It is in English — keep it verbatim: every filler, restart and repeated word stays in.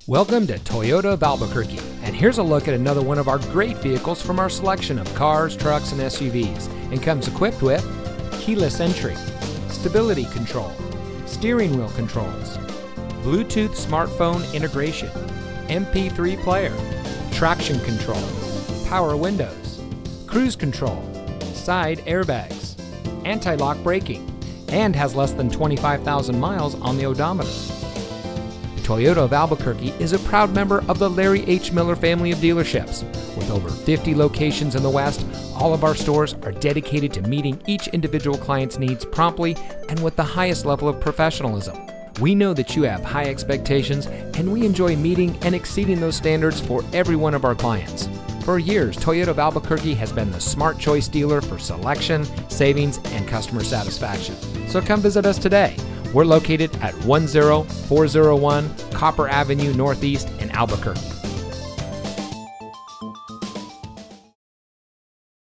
Welcome to Toyota of Albuquerque, and here's a look at another one of our great vehicles from our selection of cars, trucks, and S U Vs, and comes equipped with keyless entry, stability control, steering wheel controls, Bluetooth smartphone integration, M P three player, traction control, power windows, cruise control, side airbags, anti-lock braking, and has less than twenty-five thousand miles on the odometer. Toyota of Albuquerque is a proud member of the Larry H. Miller family of dealerships. With over fifty locations in the West, all of our stores are dedicated to meeting each individual client's needs promptly and with the highest level of professionalism. We know that you have high expectations, and we enjoy meeting and exceeding those standards for every one of our clients. For years, Toyota of Albuquerque has been the smart choice dealer for selection, savings, and customer satisfaction. So come visit us today. We're located at one zero four zero one Copper Avenue Northeast in Albuquerque.